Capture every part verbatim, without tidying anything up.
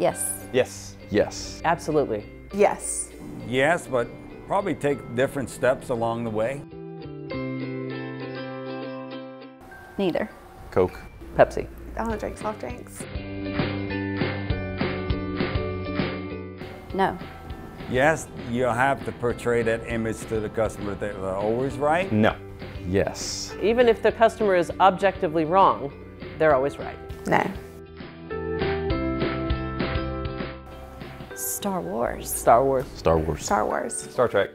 Yes. Yes. Yes. Absolutely. Yes. Yes, but probably take different steps along the way. Neither. Coke. Pepsi. I don't drink soft drinks. No. Yes, you have to portray that image to the customer that they're always right. No. Yes. Even if the customer is objectively wrong, they're always right. No. Star Wars. Star Wars. Star Wars. Star Wars. Star Trek.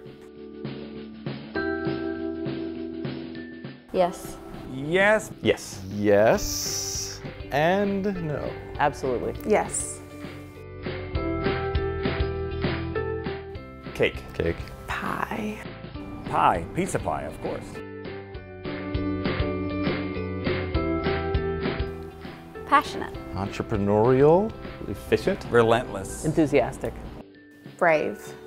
Yes. Yes, Yes. Yes. And no. Absolutely. Yes. Cake. Cake. Pie. pie, pizza pie, of course. Passionate. Entrepreneurial. Efficient. Relentless. Enthusiastic. Brave.